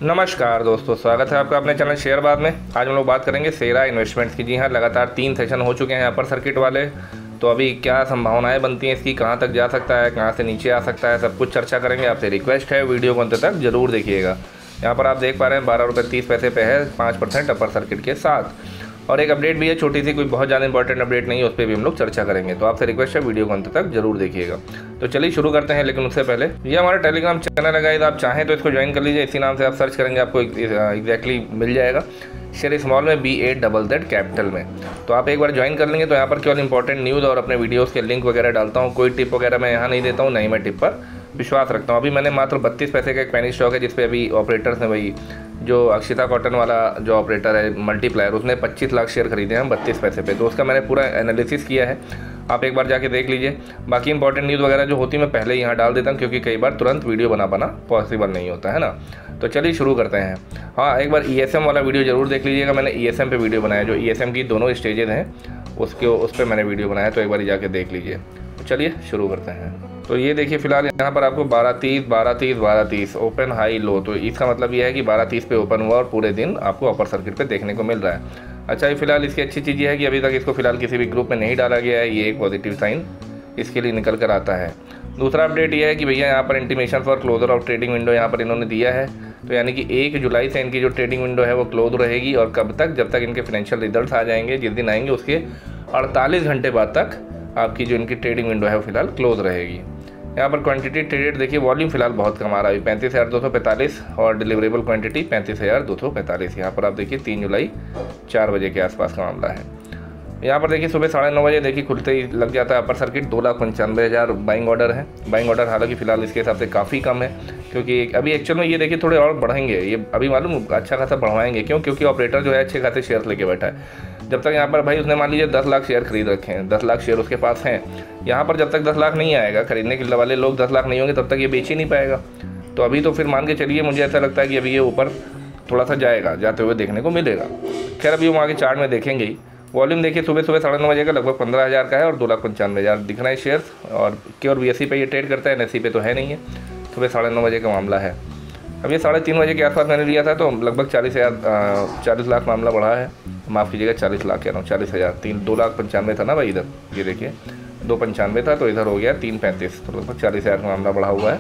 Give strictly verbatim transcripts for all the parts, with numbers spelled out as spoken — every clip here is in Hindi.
नमस्कार दोस्तों, स्वागत है आपका अपने चैनल शेयरबाज में। आज हम लोग बात करेंगे शेरा इन्वेस्टमेंट्स की। जी हाँ, लगातार तीन सेशन हो चुके हैं अपर सर्किट वाले। तो अभी क्या संभावनाएं बनती हैं इसकी, कहां तक जा सकता है, कहां से नीचे आ सकता है, सब कुछ चर्चा करेंगे। आपसे रिक्वेस्ट है वीडियो को अंत तक जरूर देखिएगा। यहाँ पर आप देख पा रहे हैं बारह रुपये तीस पैसे पे है, पाँच परसेंट अपर सर्किट के साथ। और एक अपडेट भी है छोटी सी, कोई बहुत ज़्यादा इंपॉर्टेंट अपडेट नहीं है, उस पर भी हम लोग चर्चा करेंगे। तो आपसे रिक्वेस्ट है वीडियो को अंत तक जरूर देखिएगा। तो चलिए शुरू करते हैं, लेकिन उससे पहले ये हमारा टेलीग्राम चैनल है गाइस, आप चाहें तो इसको ज्वाइन कर लीजिए। इसी नाम से आप सर्च करेंगे, आपको एग्जैक्टली मिल जाएगा। शेयर स्मॉल में B A double Z capital में। तो आप एक बार ज्वाइन कर लेंगे तो यहाँ पर केवल इंपॉर्टेंट न्यूज़ और अपने वीडियोज़ के लिंक वगैरह डालता हूँ। कोई टिप वगैरह मैं यहाँ नहीं देता हूँ, नहीं मैं टिप पर विश्वास रखता हूँ। अभी मैंने मात्र बत्तीस पैसे का एक पेनी स्टॉक है, जिसपे अभी ऑपरेटर्स ने, वही जो अक्षिता कॉटन वाला जो ऑपरेटर है मल्टीप्लायर, उसने पच्चीस लाख शेयर खरीदे हैं बत्तीस पैसे पे। तो उसका मैंने पूरा एनालिसिस किया है, आप एक बार जाके देख लीजिए। बाकी इंपॉर्टेंट न्यूज़ वगैरह जो होती है मैं पहले यहाँ डाल देता हूँ, क्योंकि कई बार तुरंत वीडियो बना पाना पॉसिबल नहीं होता है ना। तो चलिए शुरू करते हैं। हाँ, एक बार ई एस एम वाला वीडियो ज़रूर देख लीजिएगा। मैंने ई एस एम पे वीडियो बनाया, जो ई एस एम की दोनों स्टेजेस हैं उसके उस पर मैंने वीडियो बनाया, तो एक बार जाके देख लीजिए। तो चलिए शुरू करते हैं। तो ये देखिए, फिलहाल यहाँ पर आपको बारह तीस बारह तीस बारह तीस ओपन हाई लो, तो इसका मतलब ये है कि बारह तीस पे ओपन हुआ और पूरे दिन आपको अपर सर्किट पे देखने को मिल रहा है। अच्छा, ये फिलहाल इसकी अच्छी चीज़ ये है कि अभी तक इसको फिलहाल किसी भी ग्रुप में नहीं डाला गया है, ये एक पॉजिटिव साइन इसके लिए निकल कर आता है। दूसरा अपडेट ये है कि भैया यहाँ पर intimation for closure of trading window यहाँ पर इन्होंने दिया है। तो यानी कि एक जुलाई से इनकी जो ट्रेडिंग विंडो है वो क्लोज रहेगी, और कब तक, जब तक इनके फाइनेंशियल रिजल्ट्स आ जाएंगे, जिस दिन आएंगे उसके अड़तालीस घंटे बाद तक आपकी जो इनकी ट्रेडिंग विंडो है वो फिलहाल क्लोज रहेगी। यहाँ पर क्वांटिटी ट्रेडेड देखिए, वॉल्यूम फिलहाल बहुत कम आ रहा है, पैंतीस हज़ार दो सौ पैंतालीस, और डिलीवरेबल क्वांटिटी पैंतीस हज़ार दो सौ पैंतालीस। यहाँ पर आप देखिए तीन जुलाई चार बजे के आसपास का मामला है। यहाँ पर देखिए सुबह साढ़े नौ बजे देखिए खुलते ही लग जाता है अपर सर्किट। दो लाख पंचानवे हज़ार बाइंग ऑर्डर है। बाइंग ऑर्डर हालांकि फ़िलहाल इसके हिसाब से काफ़ी कम है, क्योंकि अभी एक्चुअल में ये देखिए थोड़े और बढ़ेंगे, ये अभी मालूम अच्छा खासा बढ़वाएंगे। क्यों? क्योंकि ऑपरेटर जो है अच्छे खासे शेयर लेके बैठा है। जब तक यहाँ पर भाई उसने मान लीजिए दस लाख शेयर खरीद रखे हैं, दस लाख शेयर उसके पास हैं, यहाँ पर जब तक दस लाख नहीं आएगा, खरीदने के वाले लोग दस लाख नहीं होंगे, तब तक ये बेच ही नहीं पाएगा। तो अभी तो फिर मान के चलिए, मुझे ऐसा लगता है कि अभी ये ऊपर थोड़ा सा जाएगा, जाते हुए देखने को मिलेगा। खैर अभी हम आगे चार्ट में देखेंगे ही। वॉल्यूम देखिए सुबह सुबह साढ़े नौ बजे का लगभग पंद्रह हज़ार का है, और दो लाख पंचानवे हज़ार दिख रहा है शेयर्स। और केवल बी एस सी पे ये ट्रेड करता है, एन एस सी पे तो है नहीं है। सुबह साढ़े नौ बजे का मामला है। अब ये साढ़े तीन बजे के आसपास मैंने लिया था, तो लगभग चालीस हज़ार चालीस लाख मामला बढ़ा है। माफ़ कीजिएगा, चालीस लाख कह रहा हूँ, चालीस हज़ार तीन दो लाख पंचानवे था ना भाई इधर, ये देखिए दो पंचानवे था, तो इधर हो गया तीन पैंतीस, तो लगभग चालीस हज़ार का मामला बढ़ा हुआ है।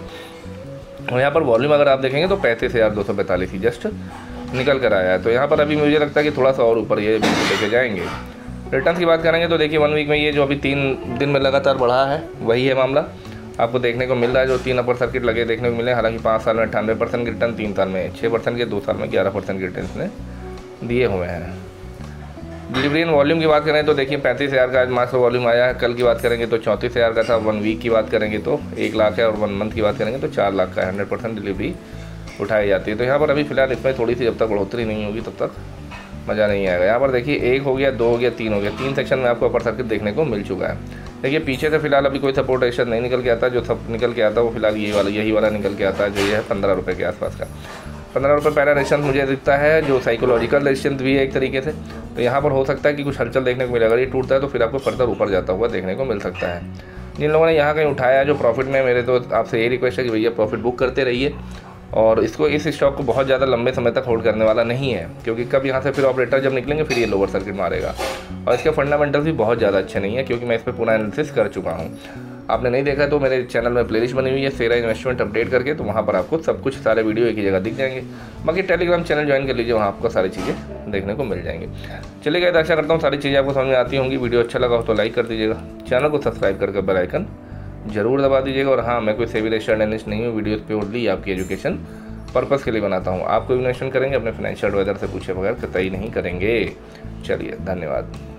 और यहाँ पर वॉल्यूम अगर आप देखेंगे तो पैंतीस हज़ार दो सौ पैंतालीस ही जस्ट निकल कर आया है। तो यहाँ पर अभी मुझे लगता है कि थोड़ा सा और ऊपर ये लेके जाएंगे। रिटर्न की बात करेंगे तो देखिए वन वीक में ये जो अभी तीन दिन में लगातार बढ़ा है, वही है मामला आपको देखने को मिल रहा है। जो तीन अपर सर्किट लगे देखने को मिले, हालांकि पाँच साल में अट्ठानवे परसेंट के रिटर्न, तीन साल में छः परसेंट के, दो साल में ग्यारह परसेंट के रिटर्न ने दिए हुए हैं। डिलीवरी एंड वॉल्यूम की बात करें तो देखिए पैंतीस हज़ार का आज मात्र वॉल्यूम आया है। कल की बात करेंगे तो चौंतीस हज़ार का था। वन वीक की बात करेंगे तो एक लाख है, और वन मंथ की बात करेंगे तो चार लाख का है। हंड्रेड परसेंट डिलीवरी उठाई जाती है। तो यहाँ पर अभी फिलहाल इसमें थोड़ी सी जब तक बढ़ोतरी नहीं होगी तब तक मज़ा नहीं आएगा। यहाँ पर देखिए एक हो गया, दो हो गया, तीन हो गया, तीन सेक्शन में आपको अपर सर्किट देखने को मिल चुका है। देखिए पीछे से फिलहाल अभी कोई सपोर्ट एक्शन नहीं निकल के आता, जो सब निकल के आता है वो फिलहाल ये वाला यही वाला निकल के आता है, जो ये है पंद्रह रुपये के आसपास का। पंद्रह रुपये पहला रेजिस्टेंस मुझे दिखता है, जो साइकोलॉजिकल रेजिस्टेंस भी है एक तरीके से। तो यहाँ पर हो सकता है कि कुछ हलचल देखने को मिले। अगर ये टूटता है तो फिर आपको फर्दर ऊपर जाता हुआ देखने को मिल सकता है। जिन लोगों ने यहाँ कहीं उठाया जो प्रॉफिट में, मेरे तो आपसे यही रिक्वेस्ट है कि भैया प्रॉफिट बुक करते रहिए। और इसको इस स्टॉक को बहुत ज़्यादा लंबे समय तक होल्ड करने वाला नहीं है, क्योंकि कब यहाँ से फिर ऑपरेटर जब निकलेंगे फिर ये लोअर सर्किट मारेगा। और इसके फंडामेंटल्स भी बहुत ज़्यादा अच्छे नहीं है, क्योंकि मैं इस पर पूरा एनालिसिस कर चुका हूँ। आपने नहीं देखा तो मेरे चैनल में प्लेलिस्ट बनी हुई है शेरा इन्वेस्टमेंट अपडेट करके, तो वहाँ पर आपको सब कुछ सारे वीडियो एक ही जगह दिख जाएंगे। बाकी टेलीग्राम चैनल ज्वाइन कर लीजिए, वहाँ आपको सारी चीज़ें देखने को मिल जाएंगी। चलिए गाइस, आशा करता हूँ सारी चीज़ें आपको समझ में आती होंगी। वीडियो अच्छा लगा हो तो लाइक कर दीजिएगा, चैनल को सब्सक्राइब करके बेल आइकन जरूर दबा दीजिएगा। और हाँ, मैं कोई सेबी रजिस्टर्ड एनालिस्ट नहीं हूँ, वीडियोज़ पे ओनली आपकी एजुकेशन पर्पज़ के लिए बनाता हूँ। आप कोई इन्वेस्टमेंट करेंगे अपने फाइनेंशियल एडवाइजर से पूछे बगैर कतई नहीं करेंगे। चलिए, धन्यवाद।